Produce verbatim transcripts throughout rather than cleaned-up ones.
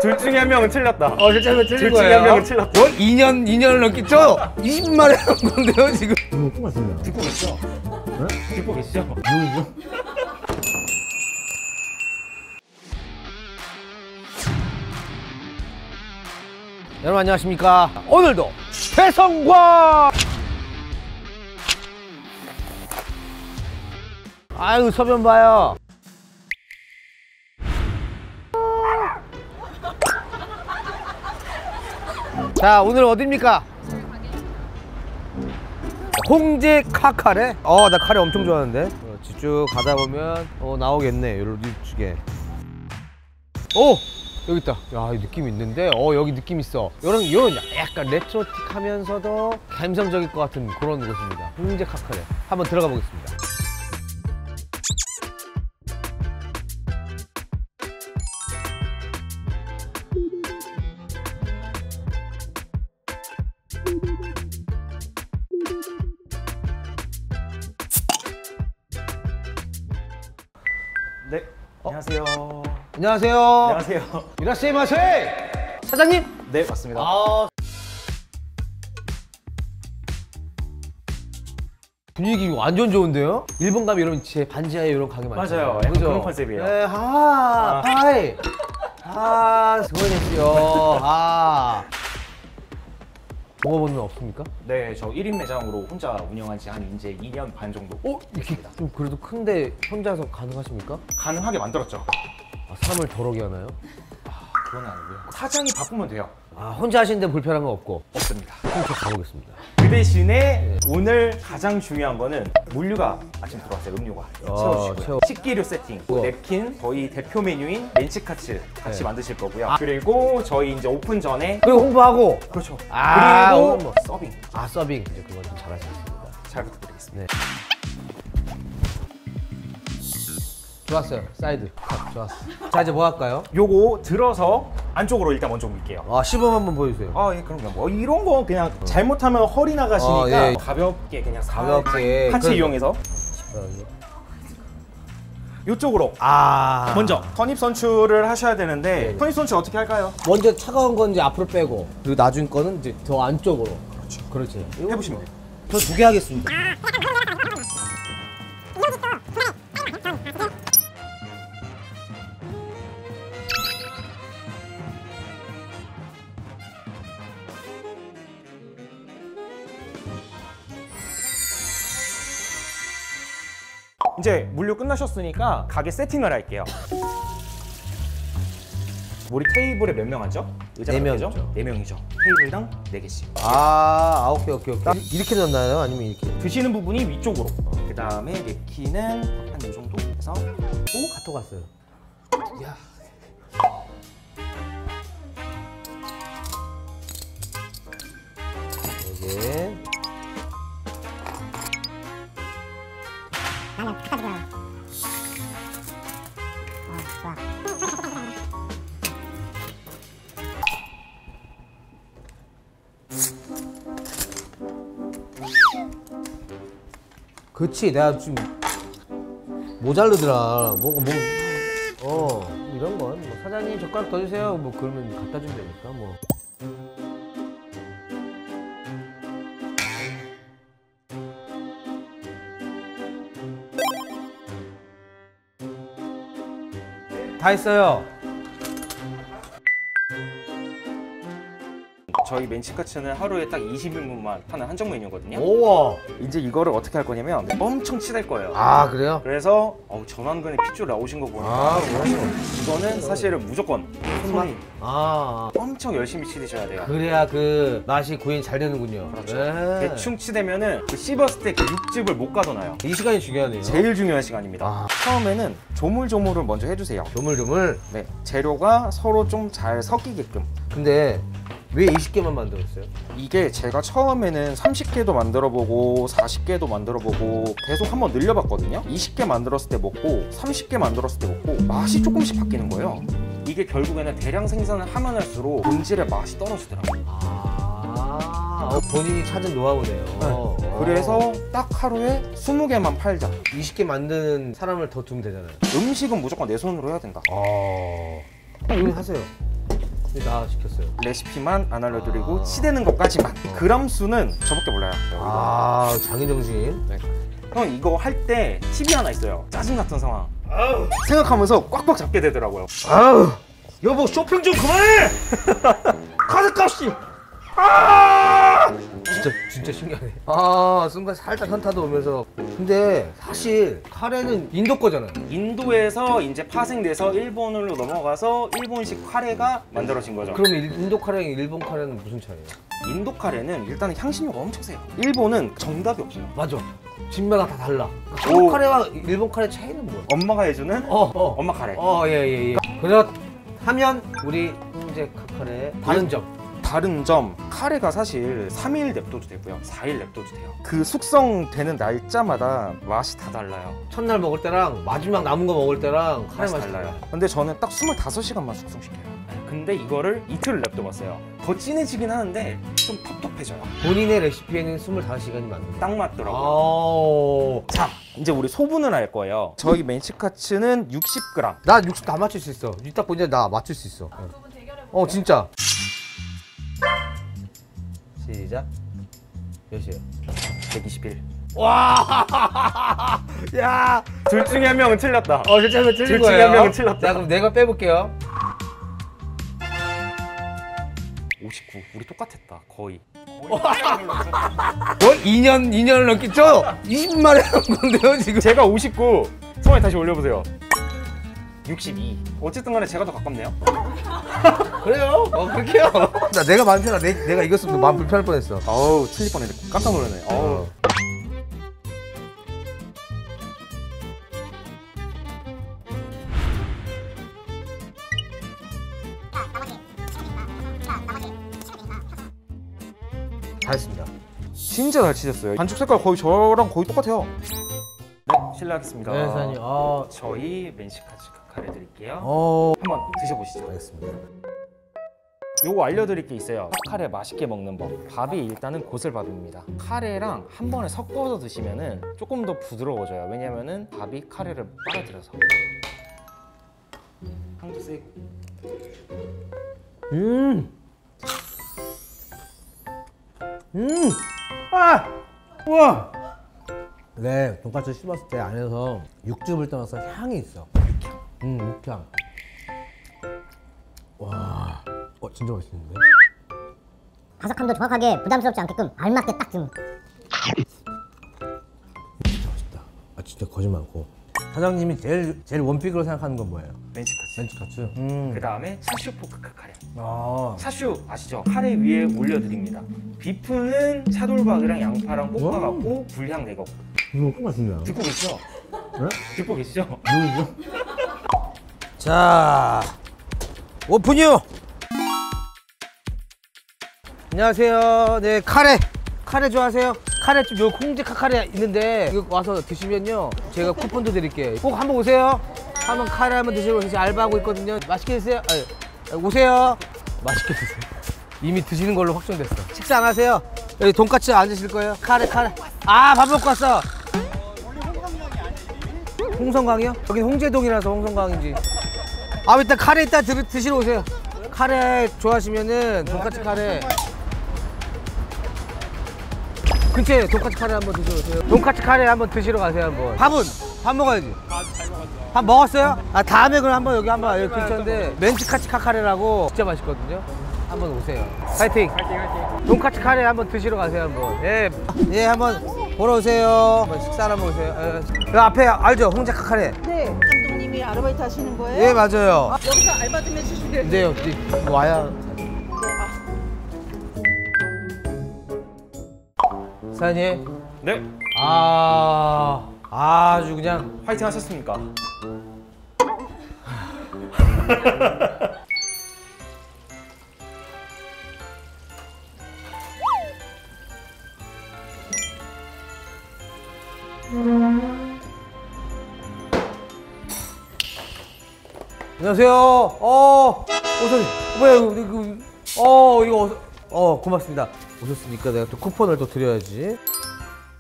둘 중에 한 명은 틀렸다. 어, 진짜 틀린 둘 거예요. 중에 한 명은 틀렸다. 뭐 이 년, 이 년을 넘겠죠? 이십 만에 한 건데요, 지금. 이거 똑같습니다. 듣고 계시죠? 네? 듣고 계시죠? 누구죠? 여러분 안녕하십니까? 오늘도 태성과 아유 서변 봐요. 자 오늘 어딥니까? 홍제 카카레? 어 나 카레 엄청 좋아하는데. 그렇지, 쭉 가다 보면 어 나오겠네 요런 뒤쪽에. 오! 여기 있다. 야, 느낌 있는데? 어, 여기 느낌 있어. 요런, 요런 약간 레트로틱 하면서도 감성적일 것 같은 그런 곳입니다. 홍제 카카레. 한번 들어가 보겠습니다. 네. 안녕하세요. 안녕하세요. 안녕하세요. 이라시마세! 사장님? 네, 맞습니다. 아... 분위기 완전 좋은데요? 일본 가면 이런 제 반지하에 이런 가게 많잖아요. 맞아요. 약간 그런 컨셉이에요. 네, 하, 하이. 아, 수고하셨어요. 아. 종업원은 없습니까? 네, 저 일 인 매장으로 혼자 운영한 지 한 이제 이 년 반 정도. 어? 이렇게 좀 그래도 큰데 혼자서 가능하십니까? 가능하게 만들었죠. 아, 사람을 덜 오게 하나요? 그건 아니고요. 사장이 바꾸면 돼요. 아, 혼자 하시는데 불편한 건 없고? 없습니다. 그럼 저 가보겠습니다. 그 대신에 네. 오늘 가장 중요한 거는 물류가 아침 들어왔어요. 음료가 어, 채워주시고요. 채워. 식기류 세팅, 우와. 냅킨, 저희 대표 메뉴인 멘치카츠 같이 네. 만드실 거고요. 아. 그리고 저희 이제 오픈 전에 그리고 홍보하고? 그렇죠. 아, 그리고 오늘 뭐. 서빙 아, 서빙. 이제 그건 좀 잘하시겠습니다. 잘 부탁드리겠습니다. 네. 좋았어요. 사이드 컷 좋았어. 자 이제 뭐 할까요? 요거 들어서 안쪽으로 일단 먼저 올게요. 아 시범 한번 보여주세요. 아, 예, 그럼요. 뭐 이런 거 그냥 잘못하면 허리 나가시니까 어, 예. 가볍게 그냥 가볍게 같이 그래서- 이용해서 이쪽으로 아 먼저 선입 선출을 하셔야 되는데 네. 선입 선출 어떻게 할까요? 먼저 차가운 건 이제 앞으로 빼고 그리고 나중 거는 이제 더 안쪽으로. 그렇죠. 그렇지. 해보시면 돼요. 저 두 개 하겠습니다. 이제 물류 끝나셨으니까 가게 세팅을 할게요. 우리 테이블에 몇 명 앉죠? 의자가 네 몇 개죠? 명이죠. 네 명이죠. 테이블당 네 개씩. 아, 아 오케이 오케이 오케이. 이렇게 넣나요? 아니면 이렇게? 드시는 부분이 위쪽으로. 그 다음에 냅킨은 한 이 정도 해서 오 카톡 왔어요. 야. 여기. 나는 갖다 주세요. 어, 좋아. 그치 내가 지금 모자르더라. 뭐가 뭐. 어 이런 건 뭐 사장님 젓가락 더 주세요. 뭐 그러면 갖다 주면 되니까 뭐. 다 했어요. 저희 멘치카츠는 하루에 딱 이십 인분만 파는 한정 메뉴거든요. 오와. 이제 이거를 어떻게 할 거냐면 엄청 치댈 거예요. 아 그래요? 그래서 어우, 전완근에 핏줄 나오신 거 보니까 아 그래요? 이거는 사실은 무조건 손이 아 엄청 열심히 치드셔야 돼요. 그래야 그 맛이 구현이 잘 되는군요. 그렇죠. 네. 대충 치대면은 그 씹었을 때 그 육즙을 못 가둬놔요. 이 시간이 중요하네요. 제일 중요한 시간입니다. 아. 처음에는 조물조물을 먼저 해주세요. 조물조물. 네, 재료가 서로 좀 잘 섞이게끔. 근데 왜 이십 개만 만들었어요? 이게 제가 처음에는 삼십 개도 만들어보고 사십 개도 만들어보고 계속 한번 늘려봤거든요. 이십 개 만들었을 때 먹고 삼십 개 만들었을 때 먹고 맛이 조금씩 바뀌는 거예요. 이게 결국에는 대량 생산을 하면 할수록 본질의 맛이 떨어지더라고요. 아 어, 본인이 찾은 노하우네요. 어. 그래서 딱 하루에 스무 개만 팔자. 이십 개 만드는 사람을 더 두면 되잖아요. 음식은 무조건 내 손으로 해야 된다. 어. 이거 하세요. 나 시켰어요. 레시피만 안 알려드리고 아. 치대는 것까지만. 그람 수는 저밖에 몰라요. 아, 장인정신. 네. 형 이거 할 때 팁이 하나 있어요. 짜증 같은 상황 생각하면서 꽉꽉 잡게 되더라고요. 아우, 여보 쇼핑 좀 그만해. 카드값이. 아! 진짜 진짜 신기하네. 아, 순간 살짝 현타도 오면서. 근데 사실 카레는 인도 거잖아요. 인도에서 이제 파생돼서 일본으로 넘어가서 일본식 카레가 만들어진 거죠. 그럼 일- 인도 카레랑 일본 카레는 무슨 차이예요? 인도 카레는 일단은 향신료가 엄청 세요. 일본은 정답이 없어요. 맞아. 집마다 다 달라. 한국 오. 카레와 일본 카레 차이는 뭐야? 엄마가 해주는 어, 어. 엄마 카레. 어, 예, 예, 예. 그렇다면 우리 홍제 카카레의 다른 점. 다른 점, 카레가 사실 삼 일 냅둬도 되고요, 사 일 냅둬도 돼요. 그 숙성되는 날짜마다 맛이 다 달라요. 첫날 먹을 때랑 마지막 남은 거 먹을 때랑 카레 맛이 맛이 달라요. 달라요. 근데 저는 딱 스물다섯 시간만 숙성시켜요. 근데 이거를 이틀을 냅둬봤어요. 더 진해지긴 하는데 좀 텁텁해져요. 본인의 레시피에는 스물다섯 시간이 맞는 딱 맞더라고요. 아오. 자, 이제 우리 소분을 할 거예요. 저희 멘치카츠는 육십 그램. 나 육십 다 맞출 수 있어. 딱 보니까 나 맞출 수 있어. 어, 진짜. 시작. 몇이에요? 백이십일. 와! 야! 둘 중에 한 명은 틀렸다. 어, 진짜 틀린 둘 중에 거예요. 한 명은 틀렸다. 자, 그럼 내가 빼볼게요. 오십구. 우리 똑같았다. 거의. 뭐 이 년, 이 년을 넘겠죠? 이십 분 만에 한 건데요, 지금. 제가 오십구. 성에 다시 올려보세요. 육십이. 어쨌든 간에 제가 더 가깝네요. 그래요? 어, 그렇게요. 나 내가 마음 편하, 내, 내가 이겼으면 마음 불편할 뻔했어. 어우, 틀릴 뻔했네. 깜짝 놀랐네. 어우. 다 했습니다. 진짜 잘 치셨어요. 반죽 색깔 거의 저랑 거의 똑같아요. 네, 실례하겠습니다. 네, 사장님. 아, 저희 멘시카츠 카레 드릴게요. 어. 한번 드셔보시죠. 알겠습니다. 요거 알려드릴 게 있어요. 카레 맛있게 먹는 법. 밥이 일단은 고슬밥입니다. 카레랑 한 번에 섞어서 드시면은 조금 더 부드러워져요. 왜냐면은 밥이 카레를 빨아들여서. 향도 세고. 음. 음. 아. 우와. 네, 돈까스 씹었을 때 안에서 육즙을 떠나서 향이 있어. 육향. 음, 육향. 와. 어, 진짜 맛있는데? 바삭함도 정확하게 부담스럽지 않게끔 알맞게 딱 든. 진짜 맛있다. 아, 진짜 거짓말 않고. 사장님이 제일 제일 원픽으로 생각하는 건 뭐예요? 멘치카츠. 멘치카츠. 음. 그 다음에 차슈 포크 카레. 아. 차슈 아시죠? 카레 위에 올려드립니다. 비프는 차돌박이랑 양파랑 볶아갖고 불향 내고. 이거 꼭 맛있네요. 듣고 계시죠? 네? 듣고 계시죠? 누구죠? 자, 오픈유. 안녕하세요. 네, 카레. 카레 좋아하세요? 카레집 요 콩지카 카레 있는데 이거 와서 드시면요 제가 쿠폰도 드릴게요. 꼭 한번 오세요. 한번 카레 한번 드시고 다시 알바하고 있거든요. 맛있게 드세요. 아니, 오세요. 맛있게 드세요. 이미 드시는 걸로 확정됐어. 식사 안 하세요? 여기 돈까스 안 드실 거예요? 카레 카레. 아, 밥 먹고 왔어. 홍성강이요? 여긴 홍제동이라서 홍성강인지. 아, 일단 카레 이따 드, 드시러 오세요. 카레 좋아하시면은 돈까스 카레 근처에 돈까스 카레 한번 드시러 오세요. 돈까스 카레 한번 드시러 가세요. 한번. 밥은? 밥 먹어야지. 밥 먹었어요? 아, 다음에 그럼 한번 여기 한번 여기 근처인데 멘치카츠 카카레라고 진짜 맛있거든요. 한번 오세요. 파이팅! 파이팅 파이팅! 돈까스 카레 한번 드시러 가세요. 한번. 예, 예, 한번 보러 오세요. 한번 식사를 한번 오세요. 예. 그 앞에 알죠? 홍자 카카레. 네, 감독님이 아르바이트 하시는 거예요? 예, 맞아요. 아, 여기서 알바 좀 해주실래요? 네, 여기 와야. 사장님. 네. 아, 아주 그냥. 화이팅 하셨습니까? 안녕하세요. 어, 오선, 뭐야, 이거, 이거, 어, 이거, 어서- 어, 고맙습니다. 오셨으니까 내가 또 쿠폰을 또 드려야지.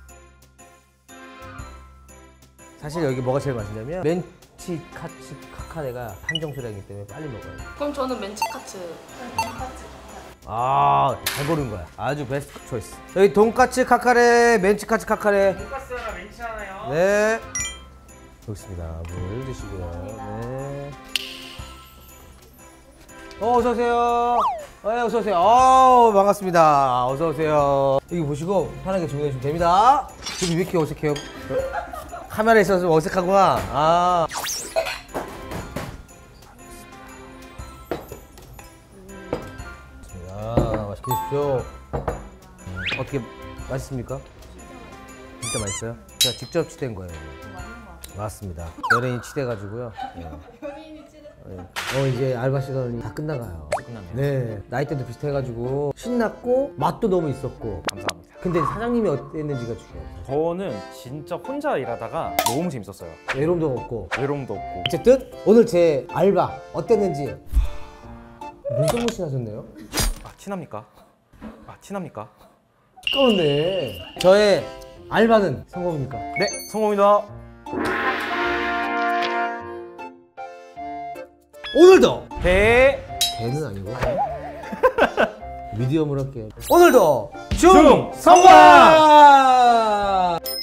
사실 여기 뭐가 제일 맛있냐면 멘치카츠 카카레가 한정 수량이기 때문에 빨리 먹어요. 그럼 저는 멘치카츠. 아, 잘 고른 거야. 아주 베스트 초이스. 여기 돈까츠 카카레, 멘치카츠 카카레. 돈가스 하나, 멘치 하나요. 네. 여기 있습니다. 물 드시고요. 네. 어, 어서 오세요. 네, 어서 오세요. 어, 반갑습니다. 어서 오세요. 여기 보시고 편하게 주문해 주시면 됩니다. 여기 왜 이렇게 어색해요? 카메라에 있어서 좀 어색하구나. 아. 자, 맛있게 드십시오. 어떻게 맛있습니까? 진짜 맛있어요? 제가 직접 치댄 거예요. 맞습니다. 연예인 치대가지고요. 네. 네. 어 이제 알바 시간이 다 끝나가요. 끝났네요. 네. 나이대도 비슷해가지고 신났고 맛도 너무 있었고. 감사합니다. 근데 사장님이 어땠는지가 중요해요. 저는 진짜 혼자 일하다가 너무 재밌었어요. 외로움도 없고. 외로움도 없고. 어쨌든 오늘 제 알바 어땠는지. 눈썹 무시 하셨네요. 아, 친합니까? 아, 친합니까? 까운데 저의 알바는 성공입니까? 네, 성공입니다. 오늘도 대 개는 아니고 미디엄으로 할게요. 오늘도 중 성공!